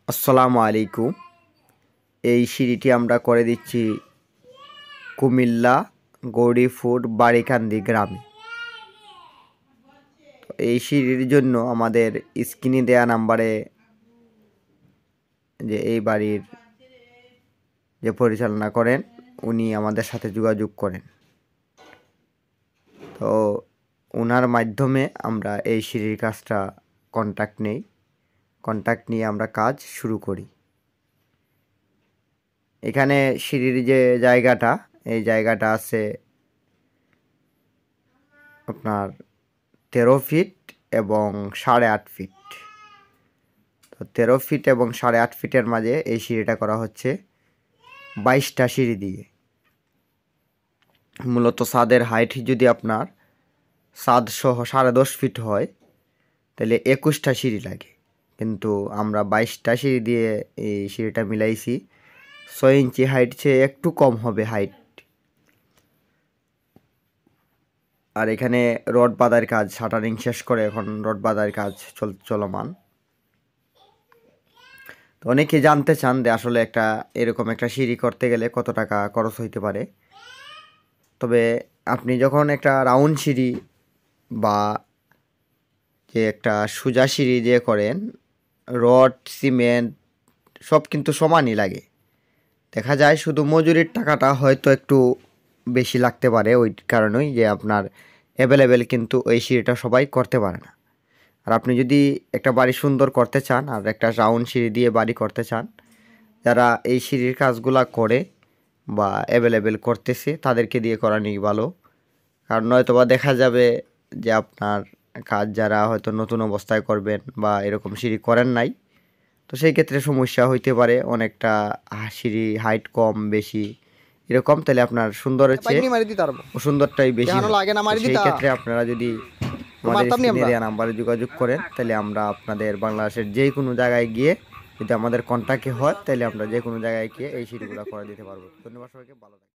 আসসালামু আলাইকুম। এই সিঁড়িটি আমরা করে দিচ্ছি কুমিল্লা গৌরীপুর বাড়িকান্দি গ্রামে। তো এই সিঁড়ির জন্য আমাদের স্ক্রিনে দেয়া নাম্বারে যে এই বাড়ির যে পরিচালনা করেন উনি আমাদের সাথে যোগাযোগ করেন। তো ওনার মাধ্যমে আমরা এই সিঁড়ির কাজটা কন্ট্যাক্ট নিয়ে আমরা কাজ শুরু করি। এখানে সিঁড়ির যে জায়গাটা, এই জায়গাটা আছে আপনার 13 ফিট এবং 8.5 ফিট। তো 13 ফিট এবং 8.5 ফিটের মাঝে এই সিঁড়িটা করা হচ্ছে 22টা সিঁড়ি দিয়ে। মূলত ছাদের হাইট যদি আপনার ছাদ সহ 10.5 ফিট হয় তাহলে 21টা সিঁড়ি লাগে, কিন্তু আমরা 22টা সিঁড়ি দিয়ে এই সিঁড়িটা মিলাইছি। 6 ইঞ্চি হাইট চেয়ে একটু কম হবে হাইট। আর এখানে রড বাঁধার কাজ, শাটারিং শেষ করে এখন রড বাঁধার কাজ চলমান। তো অনেকে জানতে চান যে আসলে এরকম একটা সিঁড়ি করতে গেলে কত টাকা খরচ হইতে পারে। তবে আপনি যখন একটা রাউন্ড সিঁড়ি বা যে একটা সোজা সিঁড়ি দিয়ে করেন, রড সিমেন্ট সব কিন্তু সমানই লাগে। দেখা যায় শুধু মজুরির টাকাটা হয়তো একটু বেশি লাগতে পারে, ওই কারণেই যে আপনার অ্যাভেলেবেল কিন্তু ওই সিঁড়িটা সবাই করতে পারে না। আর আপনি যদি একটা বাড়ি সুন্দর করতে চান আর একটা রাউন্ড সিঁড়ি দিয়ে বাড়ি করতে চান, যারা এই সিঁড়ির কাজগুলা করে বা অ্যাভেলেবেল করতেছে তাদেরকে দিয়ে করানোই ভালো। কারণ নয়তোবা দেখা যাবে যে আপনার কাজ যারা হয়তো নতুন অবস্থায় করবেন বা এরকম সিঁড়ি করেন নাই, তো সেই ক্ষেত্রে সমস্যা হইতে পারে অনেকটা। সিঁড়ি হাইট কম বেশি এরকম, তাহলে আপনার সুন্দরের চেয়ে সুন্দরটাই বেশি। সেই ক্ষেত্রে আপনারা যদি আমাদের স্ক্রিনে দেওয়া নাম্বারে যোগাযোগ করেন, তাহলে আমরা আপনাদের বাংলাদেশের যে কোনো জায়গায় গিয়ে, যদি আমাদের কন্ট্যাক্টে হয়, তাহলে আমরা যে কোনো জায়গায় গিয়ে এই সিঁড়িগুলো করে দিতে পারবো। ধন্যবাদ সবাইকে, ভালো থাকবেন।